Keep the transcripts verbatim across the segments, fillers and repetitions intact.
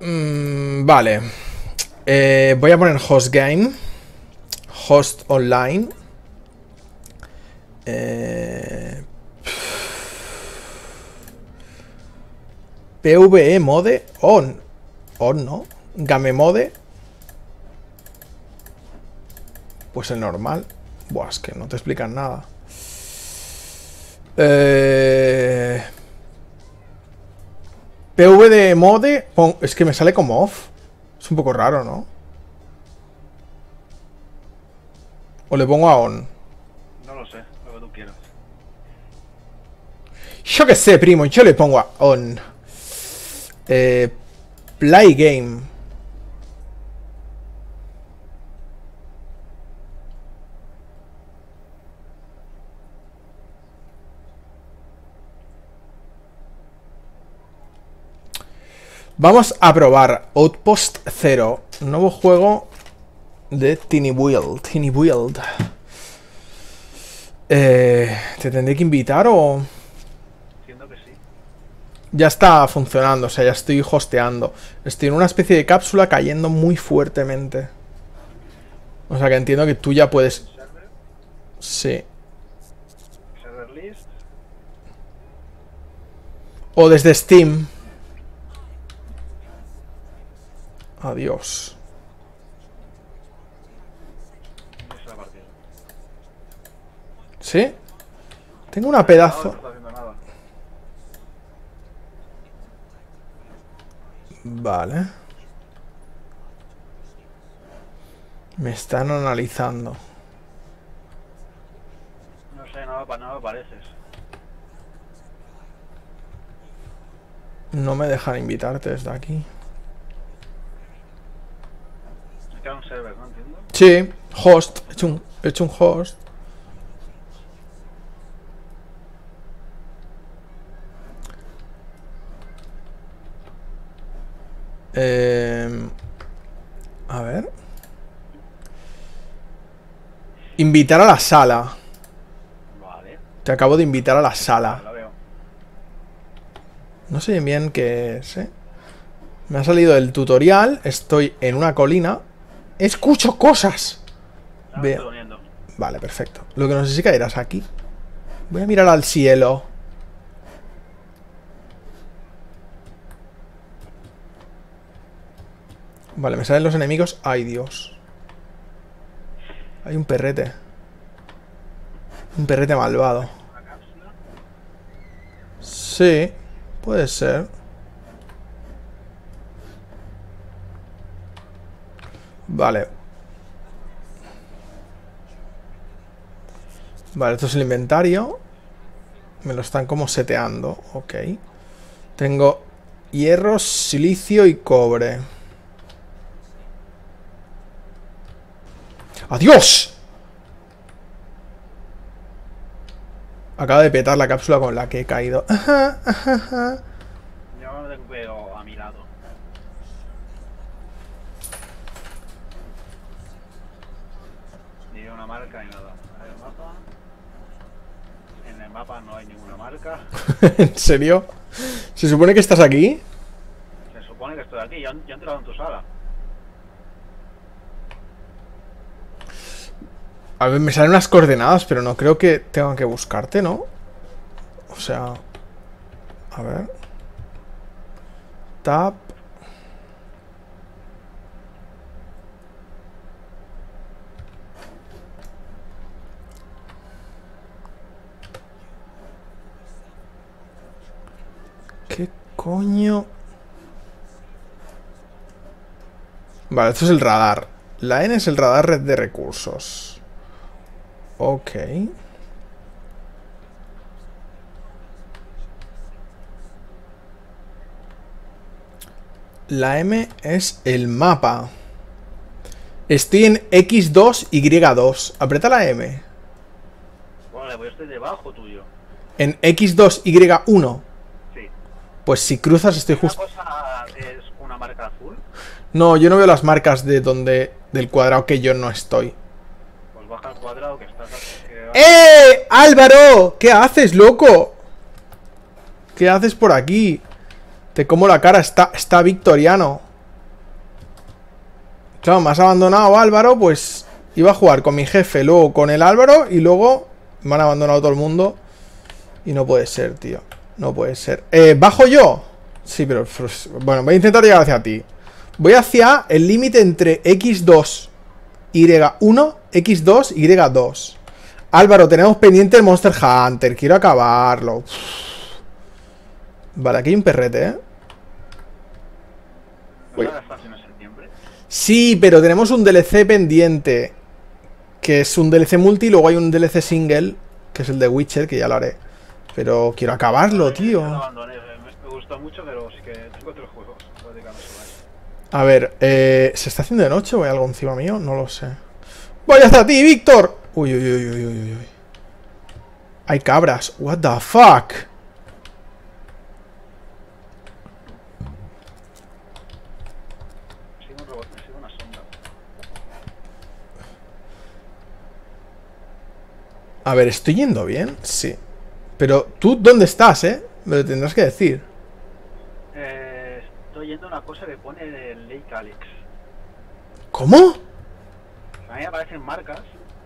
Mm, vale. Eh, voy a poner host game. Host online. Eh, PvE mode on. On, ¿no? Game mode. Pues el normal. Buah, es que no te explican nada. Eh... P V de mode. Es que me sale como off. Es un poco raro, ¿no? O le pongo a on. No lo sé, lo que tú quieras. Yo qué sé, primo. Yo le pongo a on. Eh, play game. Vamos a probar Outpost cero. Nuevo juego de Tiny Build. Tiny Build. Eh, ¿Te tendré que invitar o...? Entiendo que sí. Ya está funcionando, o sea, ya estoy hosteando. Estoy en una especie de cápsula cayendo muy fuertemente. O sea que entiendo que tú ya puedes... Server, Sí. server list. O desde Steam. Adiós. Esa es la partida. ¿Sí? Tengo una No, pedazo... no está haciendo nada. Vale. Me están analizando. No sé, no, me- no me pareces. No me dejan invitarte desde aquí. Es que era un server, ¿no? Entiendo. Sí, host. He hecho un, he hecho un host. Eh, a ver. Invitar a la sala. Vale, Te acabo de invitar a la sala. la veo. No sé bien qué es, ¿eh? Me ha salido el tutorial. Estoy en una colina. ¡Escucho cosas! Ya me Veo. estoy uniendo. Vale, perfecto. Lo que no sé si caerás aquí. Voy a mirar al cielo. Vale, me salen los enemigos. ¡Ay, Dios! Hay un perrete. Un perrete malvado. Una cápsula. Sí, puede ser. Vale. Vale, esto es el inventario. Me lo están como seteando. Ok. Tengo hierro, silicio y cobre. ¡Adiós! Acaba de petar la cápsula con la que he caído. Ajá, ajá, ajá. Yo no te veo a mi lado. Ni una marca ni nada. Hay un mapa. En el mapa no hay ninguna marca. ¿En serio? ¿Se supone que estás aquí? Se supone que estoy aquí. Yo, yo he entrado en tu sala. A ver, me salen unas coordenadas, pero no creo que tengan que buscarte, ¿no? O sea... A ver... Tap... ¿Qué coño? Vale, esto es el radar. La N es el radar red de recursos. Ok. La M es el mapa. Estoy en equis dos y dos. Aprieta la M. Vale, pues yo estoy debajo tuyo. En equis dos y uno. Sí. Pues si cruzas estoy ¿Una justo... cosa es una marca azul? No, yo no veo las marcas de donde... Del cuadrado que yo no estoy. Pues baja al cuadrado que estás aquí. Que... ¡Eh! ¡Álvaro! ¿Qué haces, loco? ¿Qué haces por aquí? Te como la cara, está, está victoriano. Claro, me has abandonado Álvaro, pues iba a jugar con mi jefe, luego con el Álvaro y luego me han abandonado todo el mundo. Y no puede ser, tío. No puede ser. Eh, ¿bajo yo? Sí, pero... Bueno, voy a intentar llegar hacia ti. Voy hacia el límite entre equis dos, Y uno, equis dos, Y dos. Álvaro, tenemos pendiente el Monster Hunter. Quiero acabarlo. Uf. Vale, aquí hay un perrete, ¿eh? Uy. Sí, pero tenemos un D L C pendiente, que es un D L C multi, y luego hay un D L C single, que es el de Witcher, que ya lo haré. Pero quiero acabarlo, tío. Me gustó mucho, pero sí que tengo otros juegos. A ver, eh, ¿se está haciendo de noche o hay algo encima mío? No lo sé. ¡Voy hasta ti, Víctor! Uy, uy, uy, uy, uy, uy. Hay cabras. What the fuck? A ver, ¿estoy yendo bien? Sí. Pero, ¿tú dónde estás, eh? Me lo tendrás que decir. Eh, estoy yendo a una cosa que pone de Lake Alex. ¿Cómo? A mí me aparecen marcas.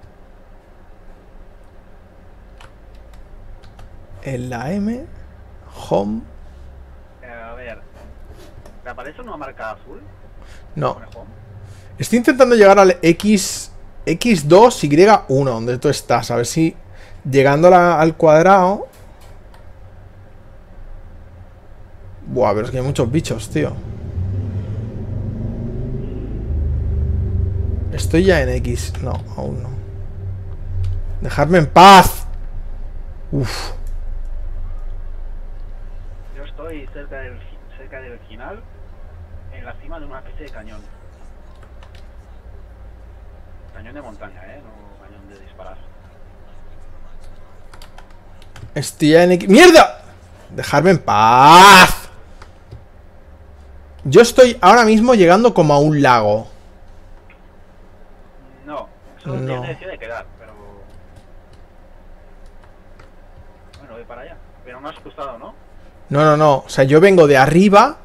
En la M, Home. Eh, a ver, ¿te aparece una marca azul? No. ¿Pone Home? Estoy intentando llegar al X, equis dos, Y uno, donde tú estás. A ver si llegando a la, al cuadrado. Buah, pero es que hay muchos bichos, tío. Estoy ya en X. No, aún no. Dejadme en paz. Uf. Yo estoy cerca del, cerca del final, en la cima de una especie de cañón. Cañón de montaña, ¿eh? No cañón de disparar. Estoy ya en X. ¡Mierda! Dejadme en paz. Yo estoy ahora mismo llegando como a un lago. No, eso no tiene de quedar, pero... Bueno, voy para allá. Pero no has cruzado, ¿no? No, no, no. O sea, yo vengo de arriba.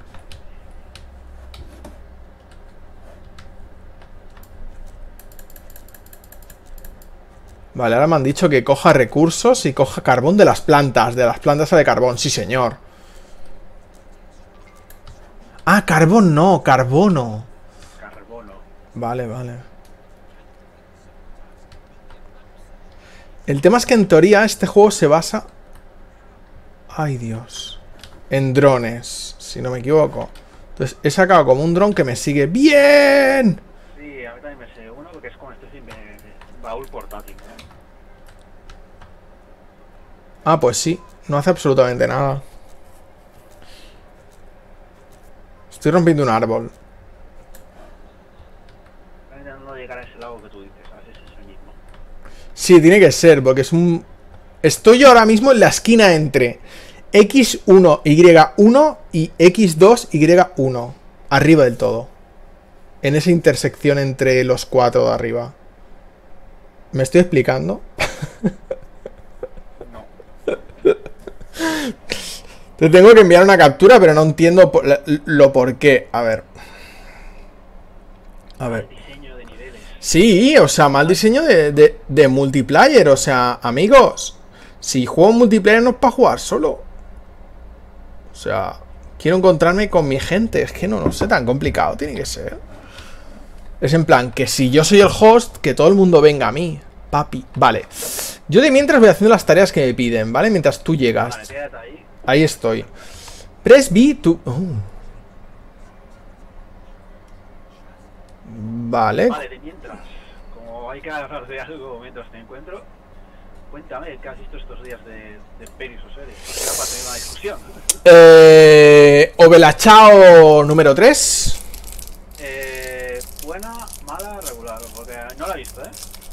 Vale, ahora me han dicho que coja recursos y coja carbón de las plantas. De las plantas sale carbón, sí señor. Ah, carbón no, carbono. Carbono. Vale, vale. El tema es que en teoría este juego se basa... Ay, Dios. En drones, si no me equivoco. Entonces he sacado como un dron que me sigue. ¡Bien! Sí, a mí también me sigue uno que es como este de baúl portátil. Ah, pues sí. No hace absolutamente nada. Estoy rompiendo un árbol. No llegar a ese lago que tú dices, a ver si es el mismo. Sí, tiene que ser, porque es un... Estoy yo ahora mismo en la esquina entre equis uno, Y uno y equis dos, Y uno. Arriba del todo. En esa intersección entre los cuatro de arriba. ¿Me estoy explicando? No. Te tengo que enviar una captura, pero no entiendo por, lo por qué. A ver. A ver. Mal diseño de niveles. Sí, o sea, mal diseño de, de, de multiplayer. O sea, amigos, si juego multiplayer no es para jugar solo. O sea, quiero encontrarme con mi gente. Es que no, no sé, tan complicado tiene que ser. Es en plan, que si yo soy el host, que todo el mundo venga a mí. Papi, vale. Yo de mientras voy haciendo las tareas que me piden, ¿vale? Mientras tú llegas. Vale, quédate ahí. Ahí estoy. Press B to... Oh. Vale. Vale, de mientras, como hay que hablar de algo mientras te encuentro, cuéntame qué has visto estos días de, de pelis o series. Era para tener una discusión. Eh, Obelachao número tres. Eh, buena, mala, regular, porque no la he visto, ¿eh?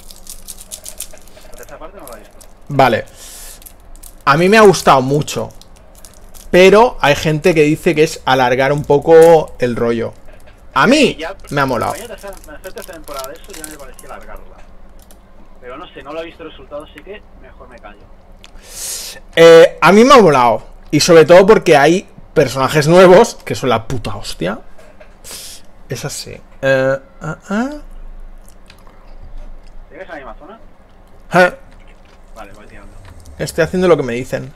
La tercera parte no la he visto. Vale. A mí me ha gustado mucho. Pero hay gente que dice que es alargar un poco el rollo. A mí ya, me ha molado. La tercera temporada de eso ya me parecía alargarla. Pero no sé, no lo he visto el resultado, así que mejor me callo. Eh, a mí me ha molado. Y sobre todo porque hay personajes nuevos que son la puta hostia. Es así. Eh, ah, ah. ¿Sigues en la misma zona? Eh, Vale, voy tirando. Estoy haciendo lo que me dicen.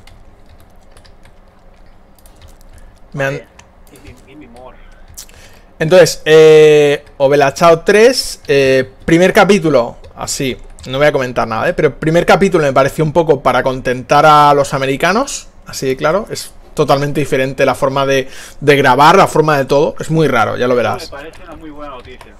Me han... Give me, give me more. Entonces, eh, Ovelachao tres, eh, primer capítulo, así, no voy a comentar nada, ¿eh? Pero primer capítulo me pareció un poco para contentar a los americanos, así de claro, es totalmente diferente la forma de, de grabar, la forma de todo, es muy raro, ya lo verás. Me parece una muy buena noticia.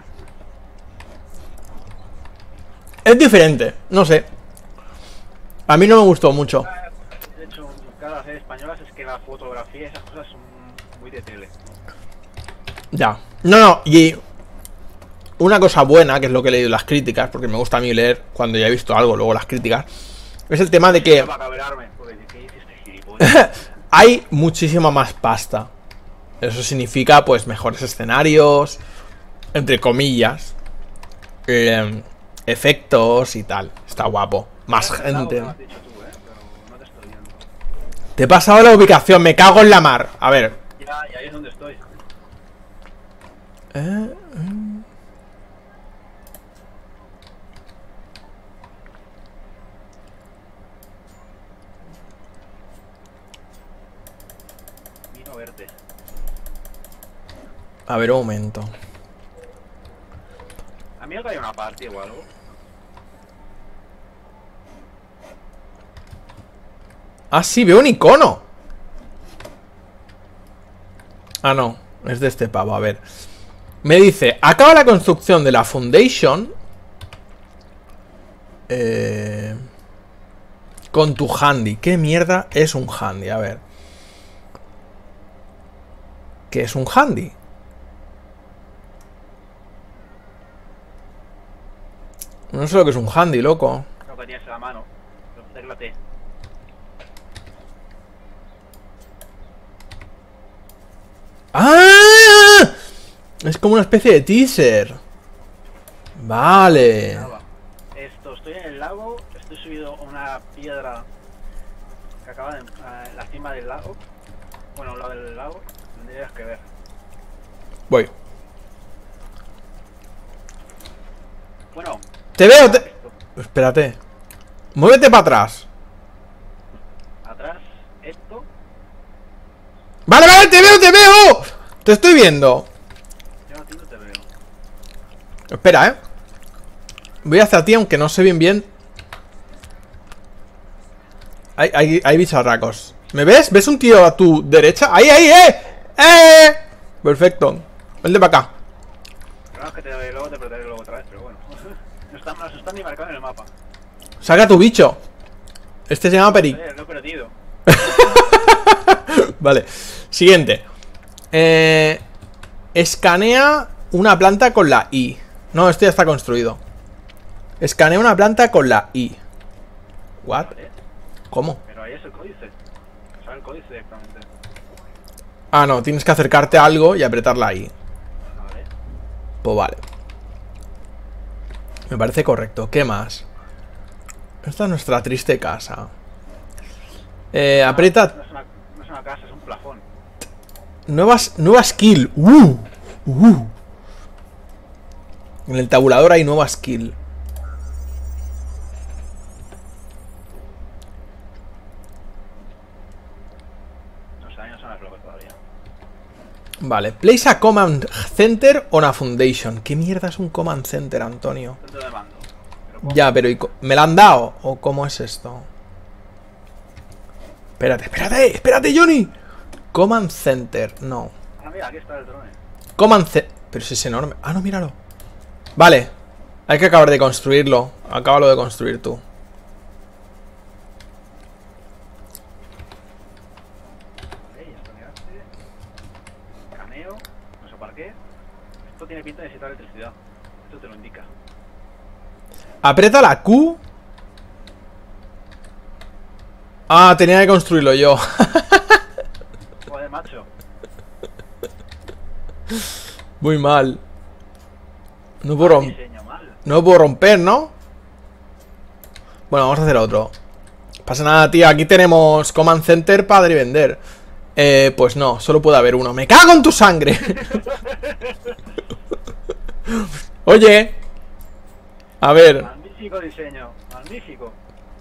Es diferente, no sé. A mí no me gustó mucho. De hecho, cada las series españolas es que la fotografía y esas cosas son muy de tele. Ya. No, no, y una cosa buena, que es lo que he leído en las críticas, porque me gusta a mí leer cuando ya he visto algo, luego las críticas, es el tema de que hay muchísima más pasta. Eso significa, pues, mejores escenarios, entre comillas, eh, efectos y tal. Está guapo. Más gente. Te he pasado la ubicación, me cago en la mar. A ver. Ya, y ahí es donde estoy. Eh, eh. Vino verte. A ver, un momento. A mí me cae una parte o algo. Ah, sí, veo un icono. Ah, no, es de este pavo, a ver. Me dice, acaba la construcción de la Foundation eh, con tu handy. ¿Qué mierda es un handy? A ver. ¿Qué es un handy? No sé lo que es un handy, loco. Lo que tienes en la mano. Tecla T. ¡Ah! Es como una especie de teaser. Vale. Esto, estoy en el lago, estoy subido a una piedra que acaba en, en la cima del lago. Bueno, al lado del lago, tendrías que ver. Voy. Bueno. Te veo, te... Espérate. Muévete para atrás. Atrás, esto. Vale, vale, te veo, te veo. Te estoy viendo. Yo a ti no te veo. Espera, eh. Voy hacia ti, aunque no sé bien bien. Hay, hay, hay bicharracos. ¿Me ves? ¿Ves un tío a tu derecha? ¡Ahí, ahí, eh! ¡Eh! Perfecto. Vente para acá. Claro, es que te, luego te perderé luego otra vez, pero bueno. No están, no están ni marcados en el mapa. Saca tu bicho. Este se llama Peri. Eh, lo he perdido. Vale. Siguiente. Eh, escanea una planta con la I. No, esto ya está construido. Escanea una planta con la I. ¿What? Vale. ¿Cómo? Pero ahí es el códice. O sea, el códice directamente. Ah, no, tienes que acercarte a algo y apretar la I. Vale. Pues vale. Me parece correcto. ¿Qué más? Esta es nuestra triste casa. Eh, aprieta... No es, una, no es una casa, es un plafón. Nuevas, nueva skill. Uh, uh. En el tabulador hay nueva skill. No sé, a mí no son las locas todavía. Vale. Place a command center on a foundation. ¿Qué mierda es un command center, Antonio? Centro de mando. Pero Ya, pero ¿y co- ¿me la han dado? ¿O cómo es esto? Espérate, espérate, espérate, Johnny. Command center, no. Ah, mira, aquí está el drone. Command center. Pero si es enorme. Ah, no, míralo. Vale. Hay que acabar de construirlo. Acábalo de construir tú. Vale, esto miraste. Caneo. No sé para qué. Esto tiene pinta de necesitar electricidad. Esto te lo indica. Aprieta la Q. Ah, tenía que construirlo yo. Joder, macho. Muy mal. No puedo, rom Diseño mal. no puedo romper, ¿no? Bueno, vamos a hacer otro. Pasa nada, tío. Aquí tenemos Command Center para dar y vender. Eh, pues no, solo puede haber uno. ¡Me cago en tu sangre! Oye. A ver. Magnífico diseño, magnífico.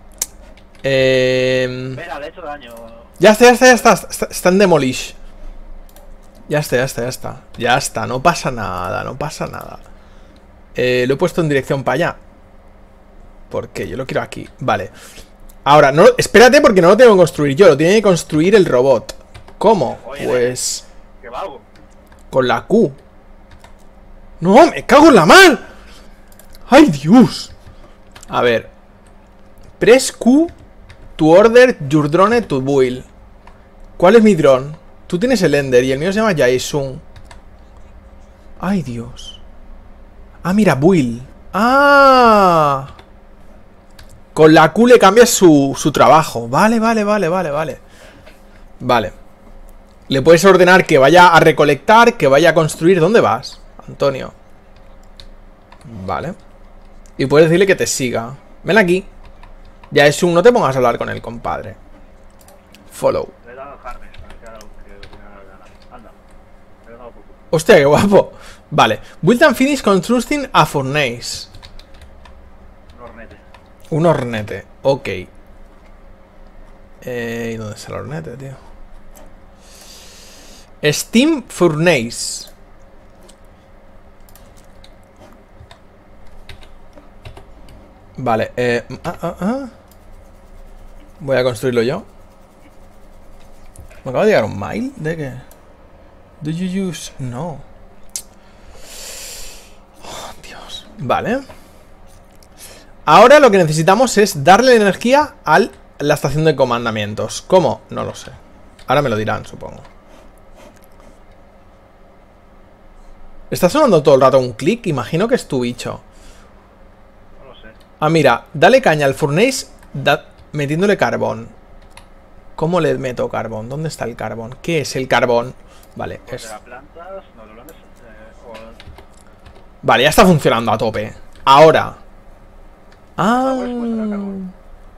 Eh... Mira, le he hecho daño. Ya está, ya está, ya está, está. Está en demolish. Ya está, ya está, ya está. Ya está, no pasa nada, no pasa nada. Eh, lo he puesto en dirección para allá. ¿Por qué? Yo lo quiero aquí. Vale. Ahora, no, espérate porque no lo tengo que construir yo. Lo tiene que construir el robot. ¿Cómo? Oye, Pues... ¿qué vago? Con la Q. ¡No! ¡Me cago en la mar! ¡Ay, Dios! A ver. Press Q to order your drone to build. ¿Cuál es mi dron? Tú tienes el Ender y el mío se llama Jaesun. ¡Ay, Dios! Ah, mira, build. ¡Ah! Con la Q le cambias su, su trabajo. Vale, vale, vale, vale, vale. Vale. Le puedes ordenar que vaya a recolectar, que vaya a construir. ¿Dónde vas, Antonio? Vale. Y puedes decirle que te siga. Ven aquí. Ya es un... No te pongas a hablar con el compadre. Follow. Le he dado Harness, que haga lo que tenga la gana. Anda. Le he dado poco. Hostia, qué guapo. Vale. Build and finish constructing a furnace. Un hornete. Un hornete. Ok. Eh, ¿y dónde está el hornete, tío? Steam Furnace. Vale, eh... Ah, ah, ah. Voy a construirlo yo. ¿Me acaba de llegar un mail? ¿De qué? Do you use...? No. Oh, Dios. Vale. Ahora lo que necesitamos es darle energía a la estación de comandamientos. ¿Cómo? No lo sé. Ahora me lo dirán, supongo. Está sonando todo el rato un clic. Imagino que es tu bicho. No lo sé. Ah, mira. Dale caña al furnace da, metiéndole carbón. ¿Cómo le meto carbón? ¿Dónde está el carbón? ¿Qué es el carbón? Vale, Porque es... las plantas, no lo pones, eh, o... Vale, ya está funcionando a tope. Ahora. Ah. puedes poner el carbón.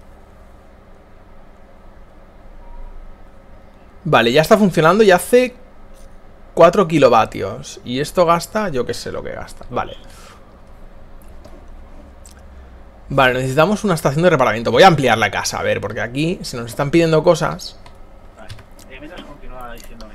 Vale, ya está funcionando y hace cuatro kilovatios. Y esto gasta, yo qué sé lo que gasta. Vale. Vale, necesitamos una estación de reparamiento. Voy a ampliar la casa, a ver, porque aquí se nos están pidiendo cosas. Vale. Y mientras continúa diciéndome.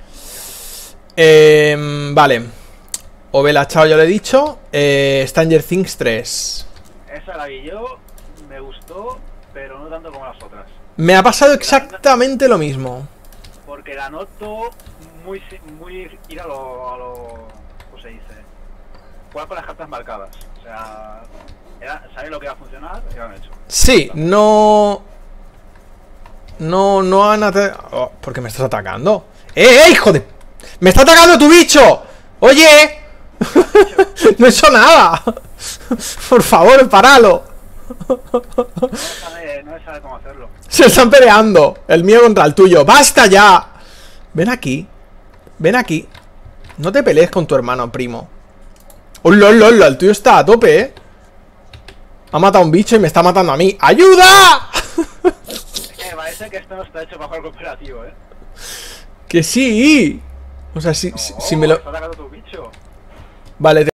Eh, vale. Ovela Chao ya lo he dicho. Eh, Stranger Things tres. Esa la vi yo, me gustó, pero no tanto como las otras. Me ha pasado exactamente lo mismo. Porque la noto muy, muy ir a lo, a lo... ¿Cómo se dice? Jugar con las cartas marcadas. O sea, era, sabía lo que iba a funcionar y lo han hecho. Sí, no... No, no han atacado... Oh, ¿por qué me estás atacando? ¡Eh, eh, hijo de...! ¡Me está atacando tu bicho! ¡Oye! No he hecho nada. Por favor, paralo. No sabe, no sabe cómo hacerlo. Se están peleando. El mío contra el tuyo. ¡Basta ya! Ven aquí. Ven aquí. No te pelees con tu hermano, primo. ¡Oh, lol, lol! El tuyo está a tope, ¿eh? Ha matado a un bicho y me está matando a mí. ¡Ayuda! Es que parece que esto no está hecho para jugar cooperativo, ¿eh? Que sí. O sea, si, No, si, si me lo... está atacando tu bicho. Vale,